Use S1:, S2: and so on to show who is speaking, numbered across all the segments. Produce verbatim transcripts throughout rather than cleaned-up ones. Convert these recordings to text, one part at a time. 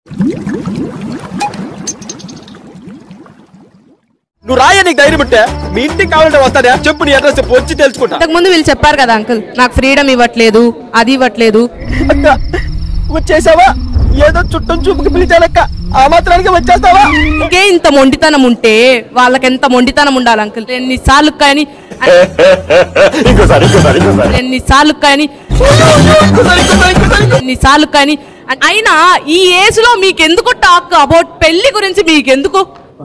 S1: నువ్వు రాయ నీకు ధైర్యం ఉంటే మీ ఇంటికి కావాలంటే వస్తాడా చెప్పు నీ అడ్రస్ చెప్పు వచ్చి తెలుసుకుంటా.
S2: ఇంతకు ముందు వీళ్ళు చెప్పారు కదా అంకుల్ నాకు ఫ్రీడమ్ ఇవ్వట్లేదు అది ఇవ్వట్లేదు.
S1: అక్క వచ్చేసావా ఏదో చుట్టం చూపుకి పిలిచాలక్క ఆ మాత్రానికి వచ్చేస్తావా?
S2: ఇంకే ఇంత మొండితనం ఉంటే వాళ్ళకి ఎంత మొండితనం ఉండాలి అంకుల్. ఎన్నిసార్లు కానీ ఎన్నిసార్లు కానీ ఎన్నిసార్లు కానీ అయినా ఈ ఏజ్ లో మీకెందుకు టాక్ అబౌట్ పెళ్లి గురించి మీకెందుకు?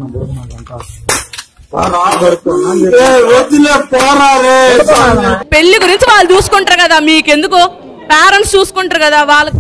S2: పెళ్లి గురించి వాళ్ళు చూసుకుంటారు కదా మీకెందుకు? పేరెంట్స్ చూసుకుంటారు కదా వాళ్ళకి.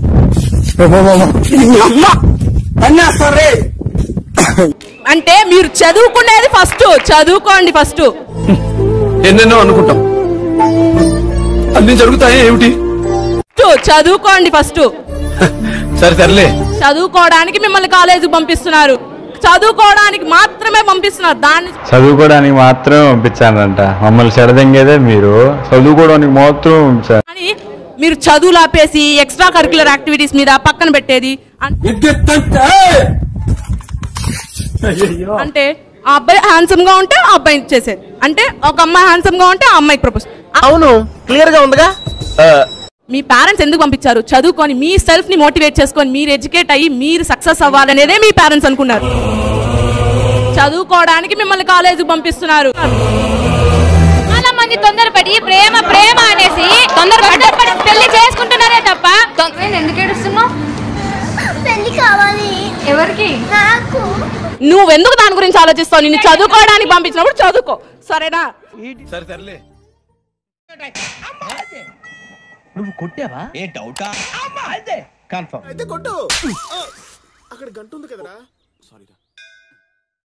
S2: అంటే మీరు చదువుకునేది ఫస్ట్ చదువుకోండి ఫస్ట్.
S1: ఎన్నెన్నో అనుకుంటాం అన్ని జరుగుతాయి ఏమిటి?
S2: చదువుకోండి ఫస్ట్.
S1: సరే సర్లే
S2: చదువుకోవడానికి మిమ్మల్ని కాలేజీకి పంపిస్తున్నారు చదువుకోవడానికి మాత్రమే పంపిస్తున్నారు. దాన్ని
S3: చదువుకోవడానికి మాత్రమే పంపించానంట మమ్మల్ని చెడదెంగేదే మీరు చదువుకోవడానికి మాత్రం
S2: అని మీరు చదువులు ఆపేసి ఎక్స్ట్రా కరిక్యులర్ యాక్టివిటీస్ మీద పక్కన పెట్టేది అంటే ఆ అబ్బాయి హ్యాండ్సమ్ గా ఉంటే ఆ అబ్బాయి చేసేది. అంటే ఒక అమ్మాయి హ్యాండ్సమ్ గా ఉంటే ఆ అమ్మాయికి ప్రపోజ్.
S1: అవును క్లియర్ గా ఉందిగా.
S2: మీ పేరెంట్స్ ఎందుకు పంపించారు? చదువుకొని మీ సెల్ఫ్ ని మోటివేట్ చేసుకొని మీరు ఎడ్యుకేట్ అయ్యి మీరు సక్సెస్ అవ్వాలనేదే మీ పేరెంట్స్ అనుకున్నారు. చదువుకోవడానికి మిమ్మల్ని కాలేజీకి పంపిస్తున్నారు.
S4: చాలా మంది తొందరపడి ప్రేమ ప్రేమ అనేసి తొందరపడి పెళ్లి చేసుకుంటున్నారే తప్ప. ఎందుకు ఏడుస్తున్నావు?
S5: పెళ్లి కావాలి.
S4: ఎవరికి?
S5: నాకు.
S2: నువ్వెందుకు దాని గురించి ఆలోచిస్తావు? నిన్ను చదువుకోవడానికి పంపించినప్పుడు చదువుకో సరేనా?
S1: సరే సర్లే.
S6: నువ్వు కొట్టావా? ఏ డౌటా? అదే కన్ఫర్మ్ అయితే కొట్టు. అక్కడ గంట ఉంది కదరా. సారీరా.